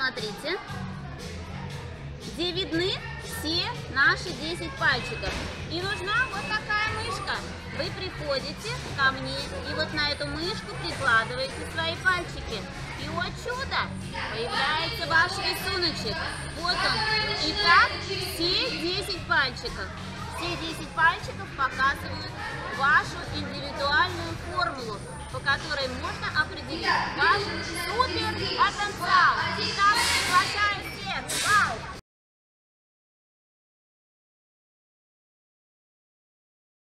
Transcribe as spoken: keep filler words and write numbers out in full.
смотрите, где видны все наши десять пальчиков. И нужна вот такая мышка. Вы приходите ко мне и вот на эту мышку прикладываете свои пальчики. И, о чудо, появляется ваш рисуночек. Вот он. Итак, все десять пальчиков. Все десять пальчиков показывают вашу индивидуальную формулу, по которой можно определить ваш супер потенциал. Итак, приглашаю всех. Вау!